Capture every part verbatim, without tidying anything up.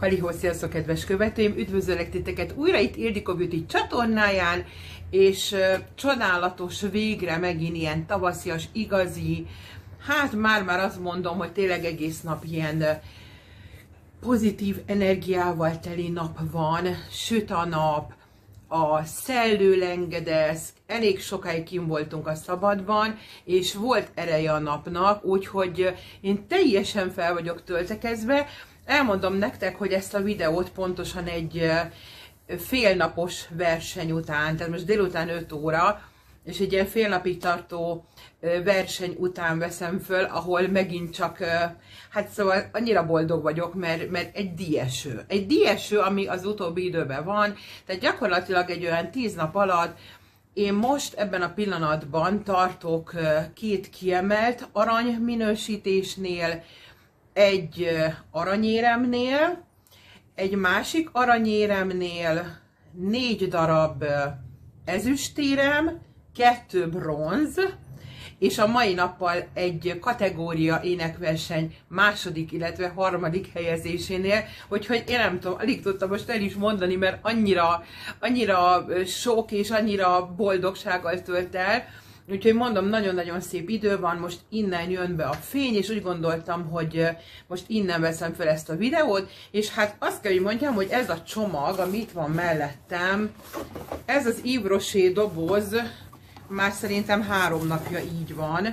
Halihó, sziasztok, kedves követőim! Üdvözöllek titeket újra itt Ildikó Beauty csatornáján, és uh, csodálatos, végre megint ilyen tavaszias, igazi, hát már-már azt mondom, hogy tényleg egész nap ilyen uh, pozitív energiával teli nap van, süt a nap, a szellő lengedez, elég sokáig kim voltunk a szabadban, és volt ereje a napnak, úgyhogy én teljesen fel vagyok töltekezve. Elmondom nektek, hogy ezt a videót pontosan egy félnapos verseny után, tehát most délután öt óra, és egy ilyen fél napig tartó verseny után veszem föl, ahol megint csak, hát szóval annyira boldog vagyok, mert, mert egy díjeső. Egy díjeső, ami az utóbbi időben van, tehát gyakorlatilag egy olyan tíz nap alatt én most ebben a pillanatban tartok két kiemelt arany minősítésnél, egy aranyéremnél, egy másik aranyéremnél, négy darab ezüstérem, kettő bronz, és a mai nappal egy kategória énekverseny második, illetve harmadik helyezésénél, úgyhogy én nem tudom, alig tudtam most el is mondani, mert annyira, annyira sok és annyira boldogsággal tölt el. Úgyhogy mondom, nagyon-nagyon szép idő van, most innen jön be a fény, és úgy gondoltam, hogy most innen veszem fel ezt a videót, és hát azt kell, hogy mondjam, hogy ez a csomag, ami itt van mellettem, ez az Yves Rocher doboz, már szerintem három napja így van,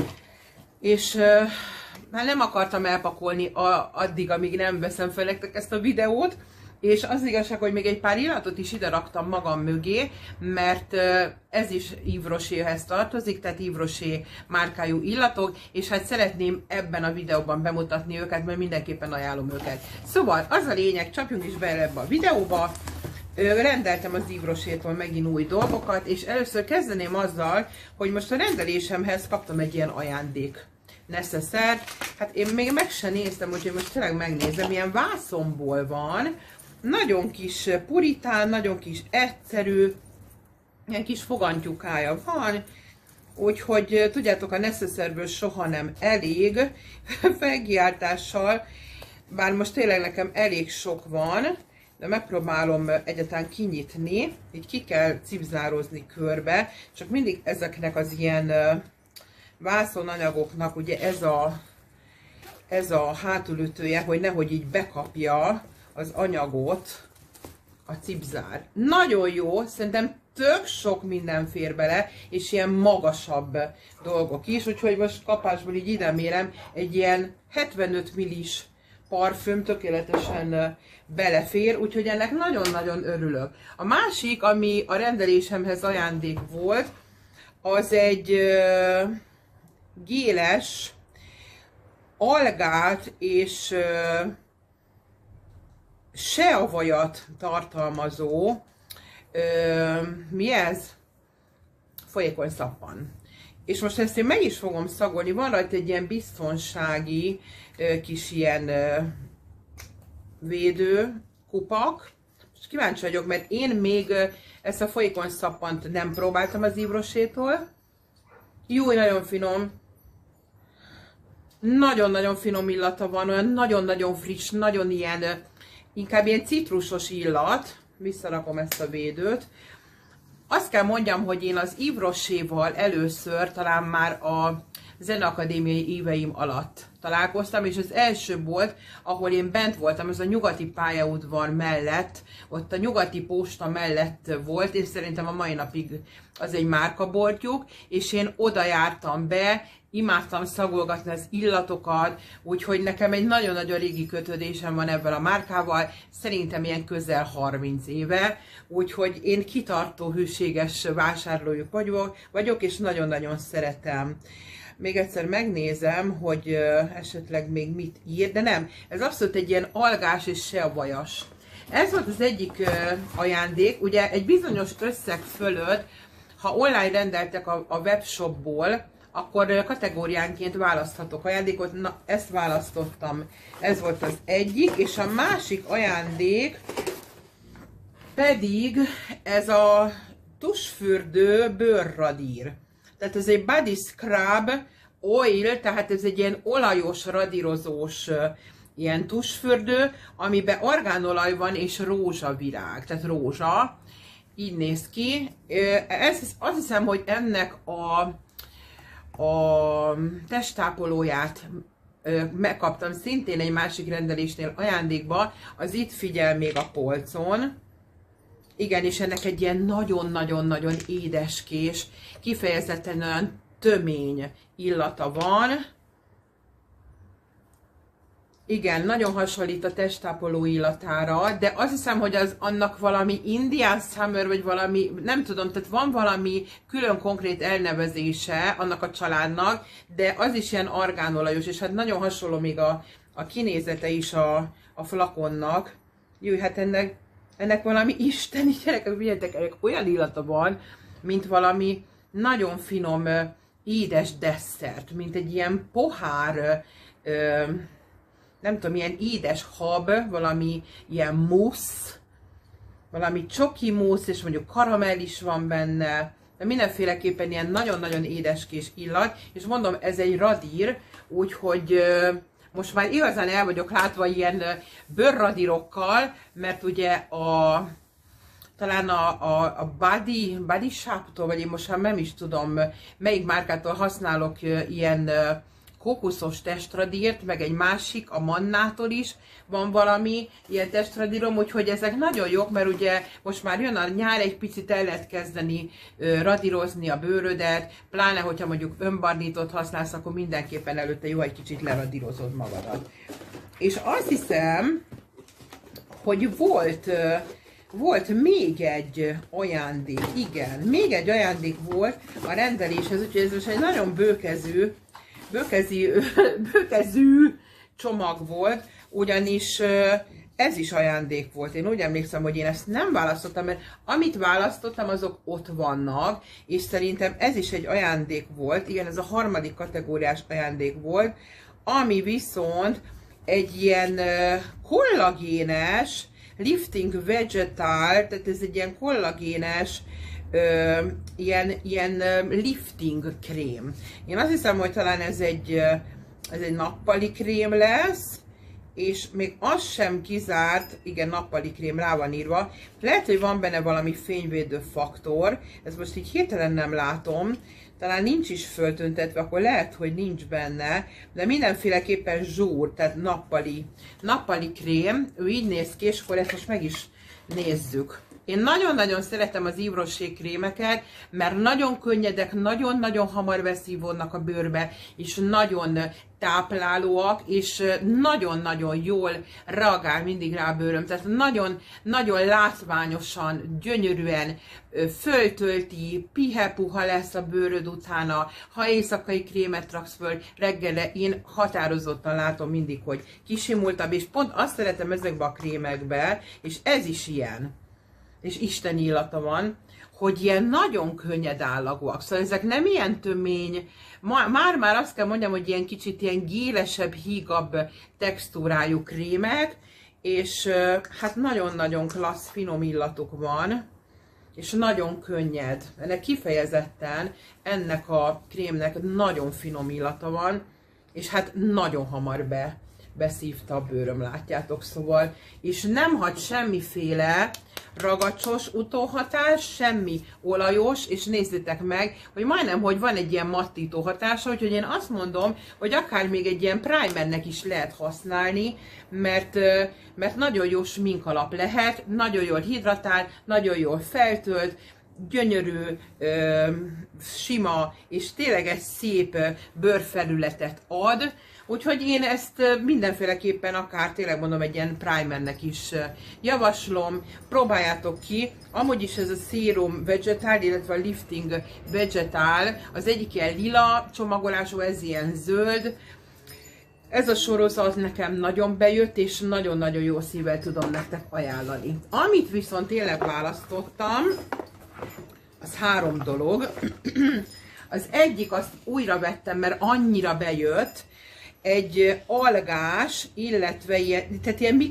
és már nem akartam elpakolni a, addig, amíg nem veszem fel nektek ezt a videót, és az igazság, hogy még egy pár illatot is ide raktam magam mögé, mert ez is Yves Rocherhez tartozik, tehát Yves Rocher márkájú illatok, és hát szeretném ebben a videóban bemutatni őket, mert mindenképpen ajánlom őket. Szóval az a lényeg, csapjunk is bele ebbe a videóba. Rendeltem az Yves Rochertól megint új dolgokat, és először kezdeném azzal, hogy most a rendelésemhez kaptam egy ilyen ajándék neszeszert. Hát én még meg sem néztem, úgyhogy most tényleg megnézem, ilyen vászonból van, nagyon kis puritán, nagyon kis egyszerű, ilyen kis fogantyúkája van, úgyhogy tudjátok, a neszeszerből soha nem elég felkiáltással, bár most tényleg nekem elég sok van, de megpróbálom egyáltalán kinyitni, így ki kell cipzározni körbe, csak mindig ezeknek az ilyen vászonanyagoknak ugye ez a, ez a hátulütője, hogy nehogy így bekapja az anyagot a cipzár. Nagyon jó, szerintem tök sok minden fér bele, és ilyen magasabb dolgok is, úgyhogy most kapásból így ide mérem, egy ilyen hetvenöt millis parfüm tökéletesen belefér, úgyhogy ennek nagyon-nagyon örülök. A másik, ami a rendelésemhez ajándék volt, az egy uh, géles, algát és uh, seavajat tartalmazó, uh, mi ez? Folyékony szappan. És most ezt én meg is fogom szagolni, van rajta egy ilyen biztonsági uh, kis ilyen uh, védő kupak. És kíváncsi vagyok, mert én még uh, ezt a folyékony szappant nem próbáltam az Yves Rochertól. Jó, nagyon finom. Nagyon-nagyon finom illata van, olyan nagyon-nagyon friss, nagyon ilyen, inkább ilyen citrusos illat. Visszarakom ezt a védőt. Azt kell mondjam, hogy én az Yves Rocherval először talán már a zeneakadémiai éveim alatt találkoztam, és az első volt, ahol én bent voltam, ez a nyugati pályaudvar mellett, ott a nyugati posta mellett volt, és szerintem a mai napig az egy márkaboltjuk, és én oda jártam be, imádtam szagolgatni az illatokat, úgyhogy nekem egy nagyon-nagyon régi kötődésem van ebben a márkával, szerintem ilyen közel harminc éve, úgyhogy én kitartó, hűséges vásárlójuk vagyok, vagyok és nagyon-nagyon szeretem. Még egyszer megnézem, hogy uh, esetleg még mit ír, de nem, ez abszolút egy ilyen algás és seavajas. Ez volt az egyik uh, ajándék, ugye egy bizonyos összeg fölött, ha online rendeltek a, a webshopból, akkor kategóriánként választhatok ajándékot. Na, ezt választottam. Ez volt az egyik, és a másik ajándék pedig ez a tusfürdő bőrradír. Tehát ez egy body scrub oil, tehát ez egy ilyen olajos, radírozós ilyen tusfürdő, amiben argánolaj van és rózsavirág, tehát rózsa. Így néz ki. Ez, azt hiszem, hogy ennek a, a testápolóját megkaptam szintén egy másik rendelésnél ajándékba, az itt figyel még a polcon. Igen, és ennek egy ilyen nagyon-nagyon-nagyon édeskés, kifejezetten olyan tömény illata van. Igen, nagyon hasonlít a testápoló illatára, de azt hiszem, hogy az annak valami Indian Summer, vagy valami, nem tudom, tehát van valami külön konkrét elnevezése annak a családnak, de az is ilyen argánolajos, és hát nagyon hasonló még a, a kinézete is a, a flakonnak. Jó, hát ennek, ennek valami isteni, gyerekek, figyeljetek, ennek olyan illata van, mint valami nagyon finom, édes desszert, mint egy ilyen pohár, ö, nem tudom, ilyen édes hab, valami ilyen musz, valami csoki musz, és mondjuk karamell is van benne, de mindenféleképpen ilyen nagyon-nagyon édeskés illat, és mondom, ez egy radír, úgyhogy most már igazán el vagyok látva ilyen bőrradírokkal, mert ugye a talán a, a, a Body, Body Shop-tól, vagy én most már nem is tudom, melyik márkától használok ilyen kókuszos testradírt, meg egy másik, a Mannától is van valami ilyen testradírom, úgyhogy ezek nagyon jók, mert ugye most már jön a nyár, egy picit el lehet kezdeni ö, radírozni a bőrödet, pláne, hogyha mondjuk önbarnítót használsz, akkor mindenképpen előtte jó, egy kicsit leradírozod magadat. És azt hiszem, hogy volt, ö, volt még egy ajándék, igen, még egy ajándék volt a rendeléshez, úgyhogy ez most egy nagyon bőkezű, Bőkezi, bőkezű csomag volt, ugyanis ez is ajándék volt. Én úgy emlékszem, hogy én ezt nem választottam, mert amit választottam, azok ott vannak, és szerintem ez is egy ajándék volt. Igen, ez a harmadik kategóriás ajándék volt, ami viszont egy ilyen kollagénes, lifting vegetal, tehát ez egy ilyen kollagénes, Ö, ilyen, ilyen lifting krém. Én azt hiszem, hogy talán ez egy, ez egy nappali krém lesz, és még az sem kizárt, igen, nappali krém, rá van írva. Lehet, hogy van benne valami fényvédő faktor, ezt most így hirtelen nem látom, talán nincs is föltüntetve, akkor lehet, hogy nincs benne, de mindenféleképpen zsúr, tehát nappali, nappali krém, ő így néz ki, és akkor ezt most meg is nézzük. Én nagyon-nagyon szeretem az Yves Rocher krémeket, mert nagyon könnyedek, nagyon-nagyon hamar beszívódnak a bőrbe, és nagyon táplálóak, és nagyon-nagyon jól reagál mindig rá a bőröm. Tehát nagyon-nagyon látványosan, gyönyörűen föltölti, pihe-puha lesz a bőröd utána. Ha éjszakai krémet raksz föl reggelre, én határozottan látom mindig, hogy kisimultabb, és pont azt szeretem ezekbe a krémekbe, és ez is ilyen. És isteni illata van, hogy ilyen nagyon könnyed állagúak. Szóval ezek nem ilyen tömény, már-már azt kell mondjam, hogy ilyen kicsit ilyen gélesebb, hígabb textúrájú krémek, és hát nagyon-nagyon klassz, finom illatuk van, és nagyon könnyed. Ennek kifejezetten, ennek a krémnek nagyon finom illata van, és hát nagyon hamar be, beszívta a bőröm, látjátok, szóval, és nem hagy semmiféle ragacsos utóhatás, semmi olajos, és nézzétek meg, hogy majdnem, hogy van egy ilyen mattító hatása, úgyhogy én azt mondom, hogy akár még egy ilyen primernek is lehet használni, mert, mert nagyon jó sminkalap lehet, nagyon jól hidratál, nagyon jól feltölt, gyönyörű, ö, sima, és tényleg egy szép bőrfelületet ad, úgyhogy én ezt mindenféleképpen akár tényleg mondom egy ilyen primernek is javaslom, próbáljátok ki. Amúgy is ez a Serum Vegetal, illetve a Lifting Vegetal, az egyik ilyen lila csomagolású, ez ilyen zöld. Ez a sorozat nekem nagyon bejött, és nagyon-nagyon jó szívvel tudom nektek ajánlani. Amit viszont tényleg választottam, az három dolog. Az egyik, azt újra vettem, mert annyira bejött, egy algás, illetve ilyen, tehát ilyen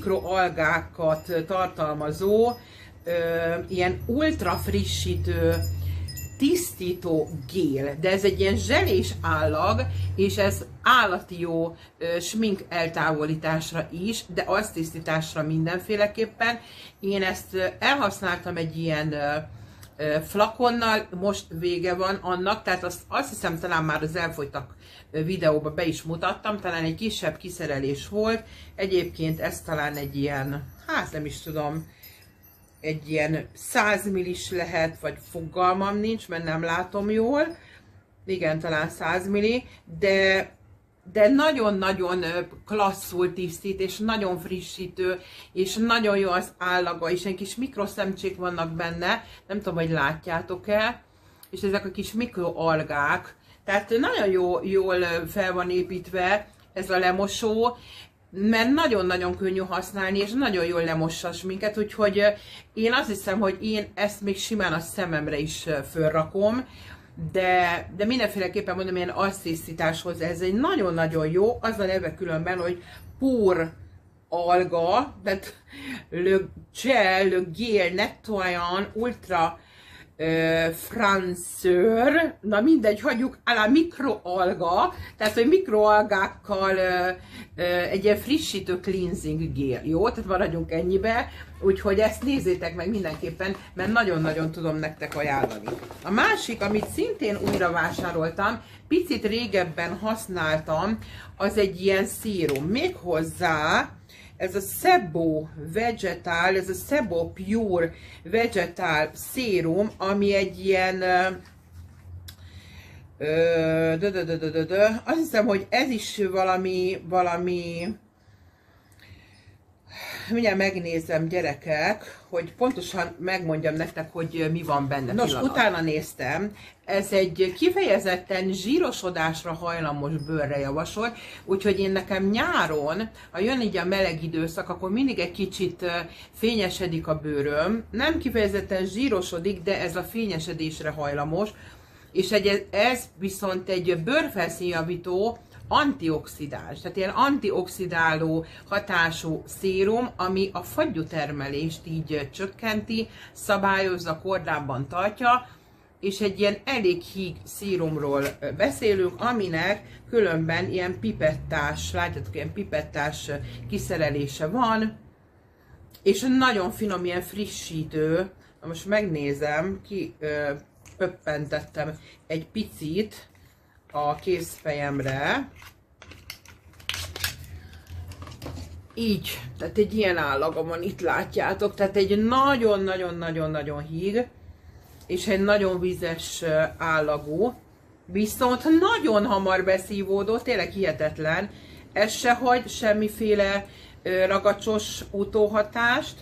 mikroalgákat tartalmazó, ö, ilyen ultra frissítő tisztító gél, de ez egy ilyen zselés állag, és ez állati jó ö, smink eltávolításra is, de arctisztításra mindenféleképpen. Én ezt ö, elhasználtam egy ilyen ö, ö, flakonnal, most vége van annak, tehát azt, azt hiszem talán már az elfogytak videóba be is mutattam, talán egy kisebb kiszerelés volt, egyébként ez talán egy ilyen, hát nem is tudom, egy ilyen száz millis lehet, vagy fogalmam nincs, mert nem látom jól. Igen, talán száz milli, de de nagyon-nagyon klasszul tisztít, és nagyon frissítő, és nagyon jó az állaga, és egy kis mikroszemcsék vannak benne, nem tudom, hogy látjátok-e, és ezek a kis mikroalgák, tehát nagyon jó, jól fel van építve ez a lemosó, mert nagyon-nagyon könnyű használni, és nagyon jól lemossa a sminket, úgyhogy én azt hiszem, hogy én ezt még simán a szememre is fölrakom, de, de mindenféleképpen mondom, ilyen arctisztításhoz ez egy nagyon-nagyon jó, az a neve különben, hogy Pur alga, tehát le gel, le gel nettoyant ultra Uh, franceur, na mindegy, hagyjuk alá mikroalga, tehát hogy mikroalgákkal uh, uh, egy ilyen frissítő cleansing gél, jó? Tehát maradjunk ennyibe, úgyhogy ezt nézzétek meg mindenképpen, mert nagyon-nagyon tudom nektek ajánlani. A másik, amit szintén újra vásároltam, picit régebben használtam, az egy ilyen szírum, méghozzá ez a Sebo Vegetal, ez a Sebo Pure Vegetal szérum, ami egy ilyen, ö, dö, dö, dö, dö, dö, dö. Azt hiszem, hogy ez is valami, valami, mindjárt megnézem, gyerekek, hogy pontosan megmondjam nektek, hogy mi van benne. Nos, pillanat. Utána néztem, ez egy kifejezetten zsírosodásra hajlamos bőrre javasol, úgyhogy én nekem nyáron, ha jön így a meleg időszak, akkor mindig egy kicsit fényesedik a bőröm. Nem kifejezetten zsírosodik, de ez a fényesedésre hajlamos, és egy, ez viszont egy bőrfelszínjavító, antioxidáns, tehát ilyen antioxidáló hatású szérum, ami a fagyútermelést így csökkenti, szabályozza, kordában tartja, és egy ilyen elég híg szérumról beszélünk, aminek különben ilyen pipettás, látjátok, ilyen pipettás kiszerelése van, és nagyon finom, ilyen frissítő. Most megnézem, ki ö, pöppentettem egy picit a kézfejemre. Így, tehát egy ilyen állaga van, itt látjátok, tehát egy nagyon-nagyon-nagyon-nagyon híg, és egy nagyon vízes állagú, viszont nagyon hamar beszívódott, tényleg hihetetlen, ez se hagy semmiféle ragacsos utóhatást,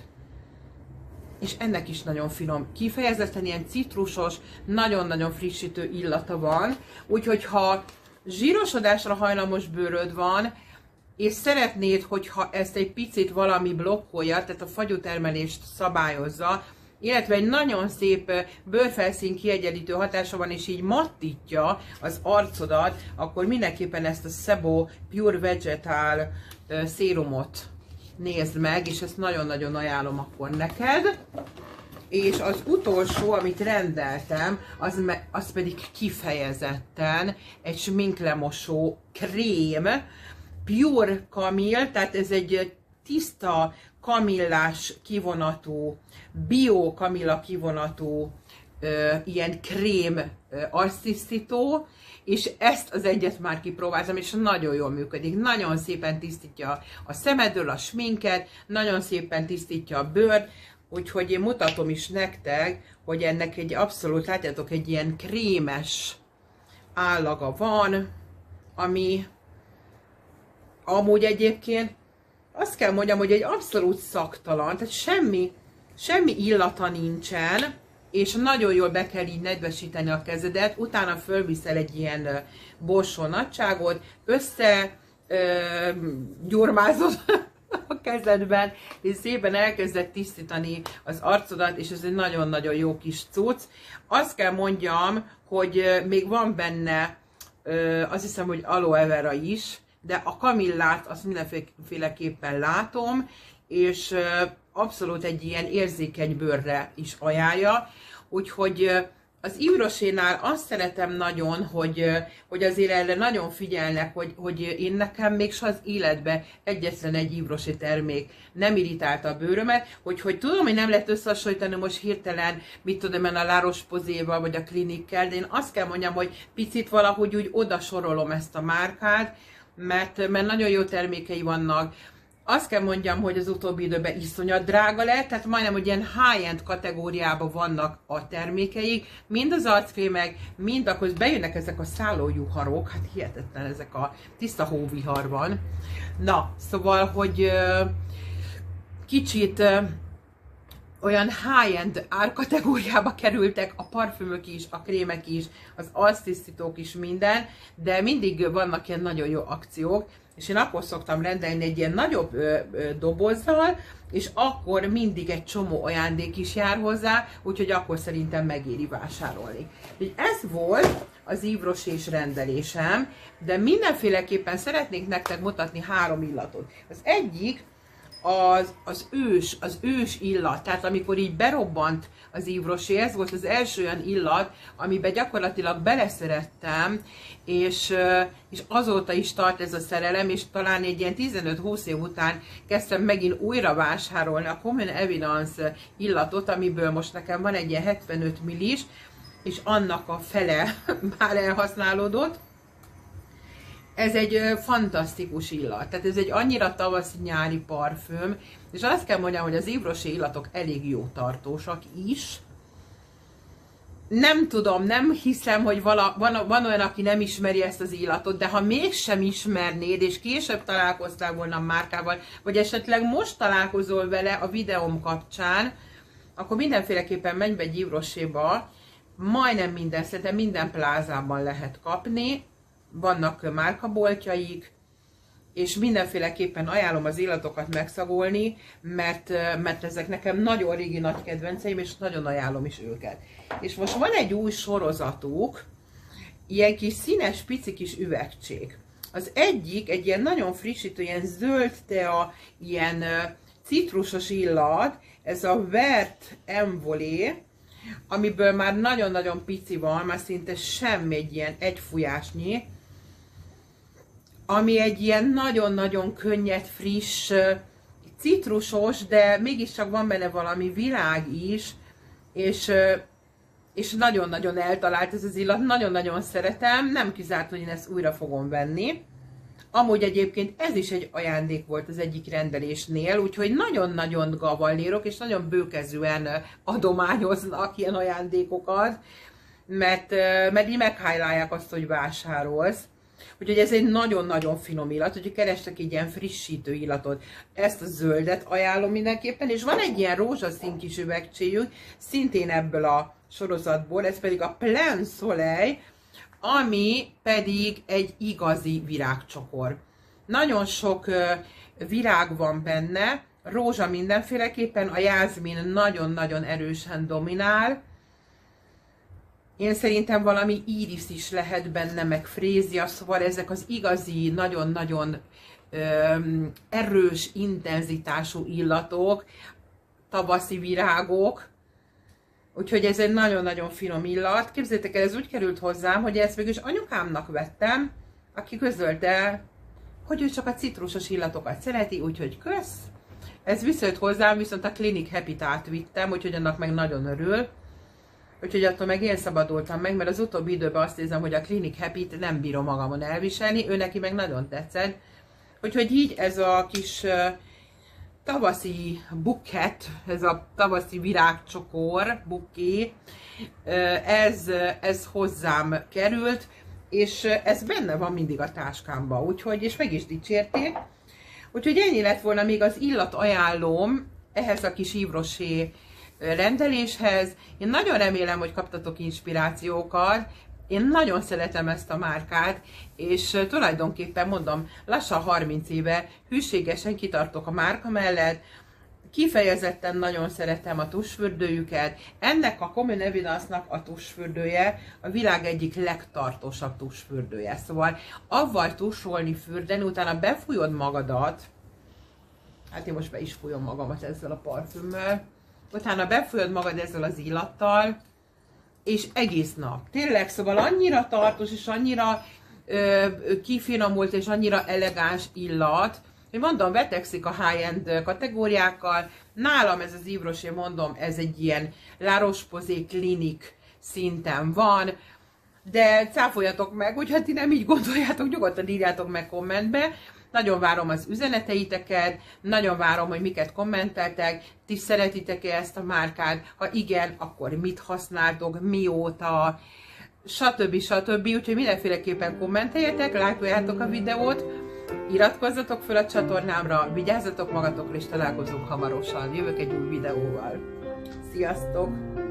és ennek is nagyon finom, kifejezetten ilyen citrusos, nagyon-nagyon frissítő illata van, úgyhogy ha zsírosodásra hajlamos bőröd van, és szeretnéd, hogyha ezt egy picit valami blokkolja, tehát a fagyútermelést szabályozza, illetve egy nagyon szép bőrfelszín kiegyenlítő hatása van, és így mattítja az arcodat, akkor mindenképpen ezt a Sebo Pure Vegetal szérumot nézd meg, és ezt nagyon-nagyon ajánlom akkor neked. És az utolsó, amit rendeltem, az, az pedig kifejezetten egy sminklemosó krém, Pure Kamil, tehát ez egy tiszta kamillás kivonatú, bio kamilla kivonatú ö, ilyen krém ö, arctisztító, és ezt az egyet már kipróbáltam, és nagyon jól működik. Nagyon szépen tisztítja a szemedről a sminket, nagyon szépen tisztítja a bőrt, úgyhogy én mutatom is nektek, hogy ennek egy abszolút, látjátok, egy ilyen krémes állaga van, ami amúgy egyébként azt kell mondjam, hogy egy abszolút szaktalan, tehát semmi, semmi illata nincsen, és nagyon jól be kell így nedvesíteni a kezedet, utána fölviszel egy ilyen borsó nagyságot, össze ö, gyurmázod a kezedben, és szépen elkezded tisztítani az arcodat, és ez egy nagyon-nagyon jó kis cucc. Azt kell mondjam, hogy még van benne, ö, azt hiszem, hogy aloe vera is, de a kamillát azt mindenféleképpen látom, és abszolút egy ilyen érzékeny bőrre is ajánlja, úgyhogy Az Yves Rocher-nál azt szeretem nagyon, hogy, hogy azért erre nagyon figyelnek, hogy, hogy én nekem még se az életbe egyetlen egy Yves Rocher termék nem irritálta a bőrömet, hogy, hogy tudom, hogy nem lehet összehasonlítani most hirtelen, mit tudom én, a La Roche-Posay-val vagy a Clinique-kel, de én azt kell mondjam, hogy picit valahogy úgy oda sorolom ezt a márkát, mert, mert nagyon jó termékei vannak. Azt kell mondjam, hogy az utóbbi időben iszonyat drága lett, tehát majdnem, hogy ilyen high-end kategóriában vannak a termékeik, mind az arckrémek, mind akkor bejönnek ezek a szállójuharok, hát hihetetlen ezek a tiszta hóviharban. Na, szóval, hogy kicsit olyan high-end árkategóriába kerültek a parfümök is, a krémek is, az arctisztítók is, minden, de mindig vannak ilyen nagyon jó akciók, és én akkor szoktam rendelni egy ilyen nagyobb ö, ö, dobozzal, és akkor mindig egy csomó ajándék is jár hozzá, úgyhogy akkor szerintem megéri vásárolni. Úgy ez volt az Yves Rocher-s rendelésem, de mindenféleképpen szeretnék nektek mutatni három illatot. Az egyik az, az ős, az ős illat, tehát amikor így berobbant az Yves Rocher, ez volt az első olyan illat, amiben gyakorlatilag beleszerettem, és, és azóta is tart ez a szerelem, és talán egy ilyen tizenöt-húsz év után kezdtem megint újra vásárolni a Common Evidence illatot, amiből most nekem van egy ilyen hetvenöt millis, és annak a fele már elhasználódott. Ez egy fantasztikus illat, tehát ez egy annyira tavaszi-nyári parfüm, és azt kell mondjam, hogy az Yves Rocher illatok elég jó tartósak is. Nem tudom, nem hiszem, hogy vala, van, van olyan, aki nem ismeri ezt az illatot, de ha mégsem ismernéd, és később találkoztál volna a márkával, vagy esetleg most találkozol vele a videóm kapcsán, akkor mindenféleképpen menj be egy Yves Rocher-ba, majdnem minden, szerintem minden plázában lehet kapni, vannak márkaboltjaik, és mindenféleképpen ajánlom az illatokat megszagolni, mert, mert ezek nekem nagyon régi nagy kedvenceim, és nagyon ajánlom is őket. És most van egy új sorozatuk, ilyen kis színes, pici kis üvegcsék. Az egyik egy ilyen nagyon frissítő, ilyen zöld tea, ilyen citrusos illat, ez a Vert Envolé, amiből már nagyon-nagyon pici van, már szinte semmi, egy ilyen egyfújásnyi, ami egy ilyen nagyon-nagyon könnyed, friss, citrusos, de mégiscsak van benne valami virág is, és, és nagyon-nagyon eltalált ez az illat, nagyon-nagyon szeretem, nem kizárt, hogy én ezt újra fogom venni. Amúgy egyébként ez is egy ajándék volt az egyik rendelésnél, úgyhogy nagyon-nagyon gavallérok, és nagyon bőkezűen adományoznak ilyen ajándékokat, mert, mert így meghájlálják azt, hogy vásárolsz. Úgyhogy ez egy nagyon-nagyon finom illat, hogyha kerestek egy ilyen frissítő illatot, ezt a zöldet ajánlom mindenképpen, és van egy ilyen rózsaszín kis üvegcséjük, szintén ebből a sorozatból, ez pedig a Plein Soleil, ami pedig egy igazi virágcsokor. Nagyon sok virág van benne, rózsa mindenféleképpen, a jázmin nagyon-nagyon erősen dominál. Én szerintem valami íris is lehet benne, meg frézia, szóval ezek az igazi, nagyon-nagyon erős, intenzitású illatok, tavaszi virágok. Úgyhogy ez egy nagyon-nagyon finom illat. Képzeljétek el, ez úgy került hozzám, hogy ezt végül is anyukámnak vettem, aki közölte, hogy ő csak a citrusos illatokat szereti, úgyhogy kösz. Ez visszajött hozzám, viszont a Clinique Happy-t átvittem, úgyhogy annak meg nagyon örül. Úgyhogy attól meg én szabadultam meg, mert az utóbbi időben azt érzem, hogy a Clinique Happy-t nem bírom magamon elviselni, ő neki meg nagyon tetszett. Úgyhogy így ez a kis tavaszi buket, ez a tavaszi virágcsokor, buké, ez, ez hozzám került, és ez benne van mindig a táskámban, úgyhogy, és meg is dicsérték. Úgyhogy ennyi lett volna még az illat ajánlóm ehhez a kis Yves Rocher rendeléshez. Én nagyon remélem, hogy kaptatok inspirációkat. Én nagyon szeretem ezt a márkát, és tulajdonképpen mondom, lassan harminc éve hűségesen kitartok a márka mellett. Kifejezetten nagyon szeretem a tusfürdőjüket. Ennek a Common Evidence-nak a tusfürdője a világ egyik legtartósabb tusfürdője. Szóval avval tusolni, fürdeni, utána befújod magadat, hát én most be is fújom magamat ezzel a parfümmel, utána befújod magad ezzel az illattal, és egész nap. Tényleg, szóval annyira tartós, és annyira ö, kifinomult, és annyira elegáns illat, hogy mondom, vetekszik a high-end kategóriákkal. Nálam ez az Yves Rocher, mondom, ez egy ilyen La Roche-Posay klinik szinten van, de cáfoljatok meg, hogyha ti nem így gondoljátok, nyugodtan írjátok meg kommentbe. Nagyon várom az üzeneteiteket, nagyon várom, hogy miket kommenteltek, ti szeretitek-e ezt a márkát, ha igen, akkor mit használtok, mióta, stb. stb. Úgyhogy mindenféleképpen kommenteljetek, lájkoljátok a videót, iratkozzatok fel a csatornámra, vigyázzatok magatokra, és találkozunk hamarosan. Jövök egy új videóval. Sziasztok!